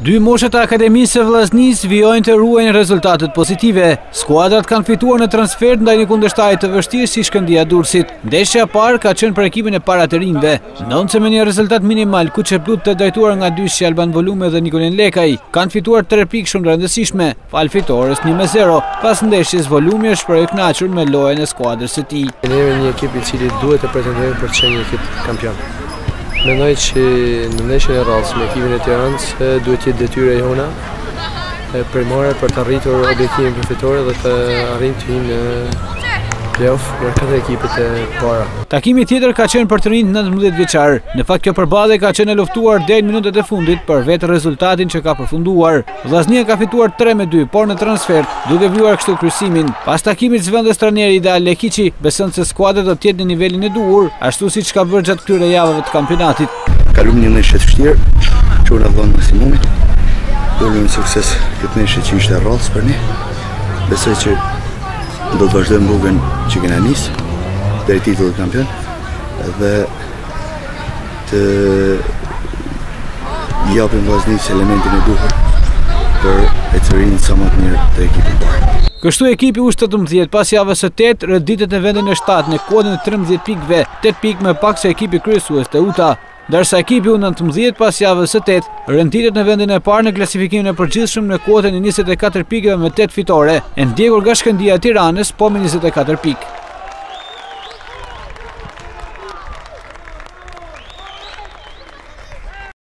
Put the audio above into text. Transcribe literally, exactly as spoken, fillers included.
Dy moshat e Akademisë së Vllaznisë vijojnë të ruajnë rezultatet pozitive. Skuadrat kanë fituar në transfer ndaj një kundërshtarit të vështirë si Shkëndija Durrësit. Ndeshja e parë ka qenë për ekipin e para të rinjve. Nonse me një rezultat minimal, Kuqe Blut të drejtuar nga dyshë Alban Volume dhe Nikolin Lekaj, kanë fituar tre pikë shumë rëndësishme, fal fitores një me zero. Pas ndeshjes Volume është për e kënaqur me lojën e skuadrës së tij. Ne jemi një ekip i cili duhet të pretendojë për të qenë një ekip kampion. Mendoj që në ndeshjen e radhës me ekipin e Tiranës duhet të jetë detyra jona primare për të arritur objektivin përfitore dhe të arrijmë të hyjmë në play-off në katër ekipet e para. Takimi tjetër ka qenë për të rinjt nëntëmbëdhjetë vjeçar. Në fakt kjo përballje ka qenë e luftuar deri në minutat e fundit për vetë rezultatin që ka përfunduar. Vllaznia ka fituar tre me dy, por në transfert, duke vjuar kështu kryqëzimin. Pas takimit zëvendës trajneri Ideal Lekiçi beson se skuadra do të jetë në nivelin e duhur, ashtu siç ka bërë gjatë këtyre javëve të kampionatit. Kalum një ndeshje të vështirë, që na dhon maksimumin. Dolëm sukses këtë ndeshje që ishte rrallës për ne. Besoj që do të vazhdojmë rrugën që kena nisë deri titullit kampion dhe të japim Vllaznisë elementin e duhur për e të rinjë sa më të mirë të ekipit parë. Kështu ekipi u shtatëmbëdhjetë pas javës së tetë rëditet në vendin e shtatë në kodën e trembëdhjetë pikëve, tetë pikë më pak se ekipi kryesues Teuta. Ndërsa ekipi u nëntëmbëdhjetë pas javës së tetë rënditet në vendin e parë në klasifikimin e përgjithshëm në kuotën e njëzet e katër pikëve me tetë fitore, e ndjekur nga Shkëndija e Tiranës po me njëzet e katër pikë.